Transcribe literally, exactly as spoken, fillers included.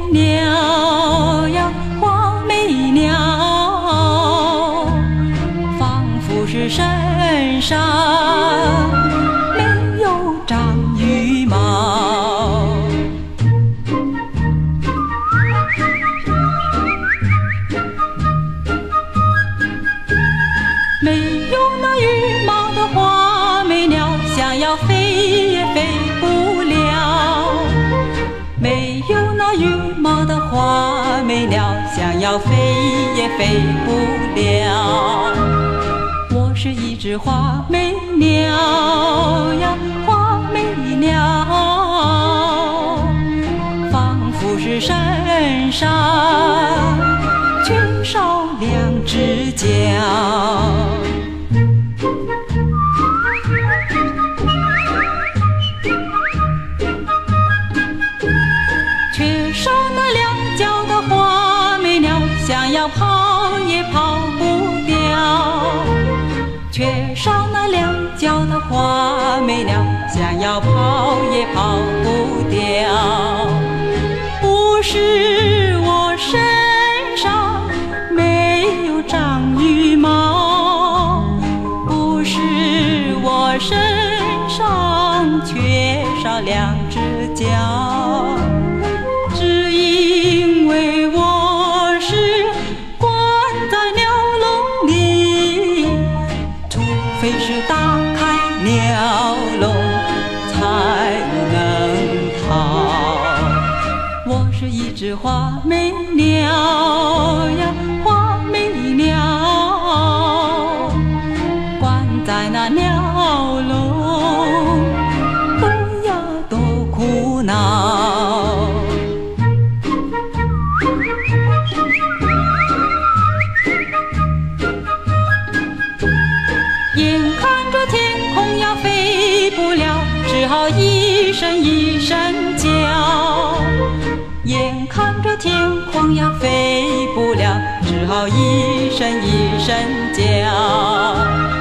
鸟呀，花眉鸟，仿佛是身上没有长羽毛。没有那羽毛的花眉鸟，想要飞也飞不了。没有那羽毛的花眉鸟，想要飞也飞不了。我是一只花眉鸟呀，花眉鸟，仿佛是身上缺少两只脚。缺少那两脚的花眉鸟，想要跑也跑不掉。缺少那两脚的花眉鸟，想要跑也跑不掉。不是我身上没有长羽毛，不是我身上缺少两只脚，只因为我是关在鸟笼里，除非是打开鸟笼才能逃。我是一只花眉鸟呀，花眉鸟，关在那鸟笼，哎呀多苦恼。眼看着天空要飞不了，只好一声一声叫。眼看着天空要飞不了，只好一声一声叫。